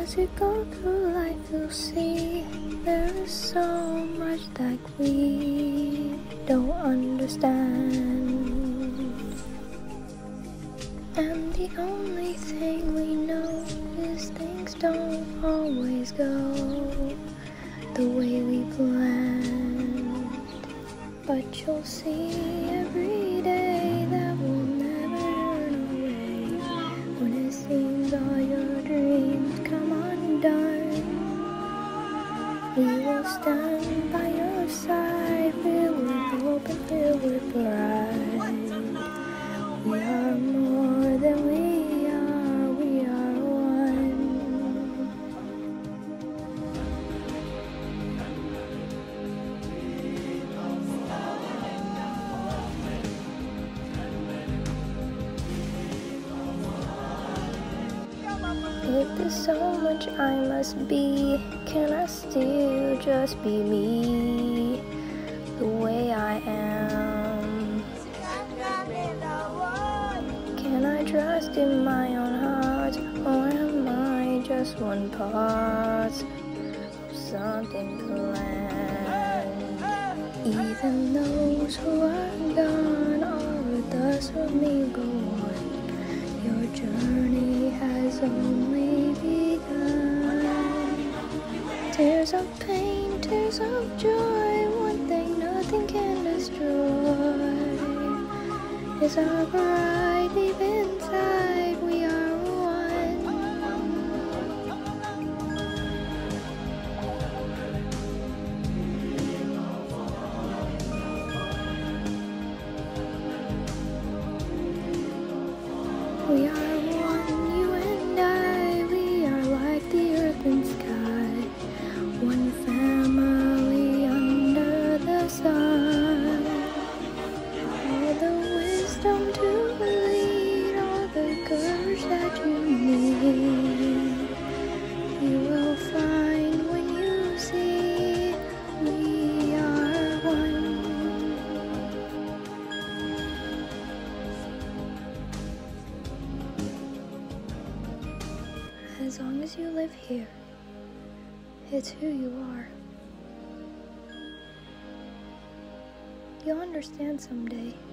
As you go through life, you'll see there is so much that we don't understand. And the only thing we know is things don't always go the way we planned. But you'll see every day that we'll never turn away when it seems all your dreams come undone. We will stand by your side, filled with hope and filled with pride. We are more than we are one. If there's so much I must be, can I still just be me, the way I am? Can I trust in my own heart, or am I just one part of something planned? Even those who are gone, all the dust of me go on. Your journey has only begun. Tears of pain, tears of joy, one thing nothing can destroy is our pride. Deep inside we are one. We are one, you and I. We are like the earth and sky, one family under the sun. All the wisdom to lead, all the courage that you need, you will find when you see we are one. As long as you live here, it's who you are. You'll understand someday.